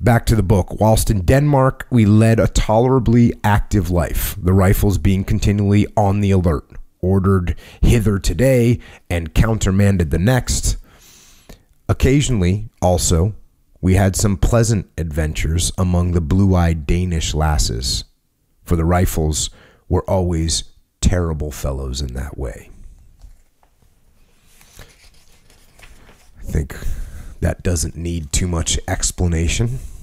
Back to the book. Whilst in Denmark, we led a tolerably active life, the rifles being continually on the alert, ordered hither today and countermanded the next. Occasionally, also, we had some pleasant adventures among the blue-eyed Danish lasses, for the rifles were always terrible fellows in that way. I think that doesn't need too much explanation.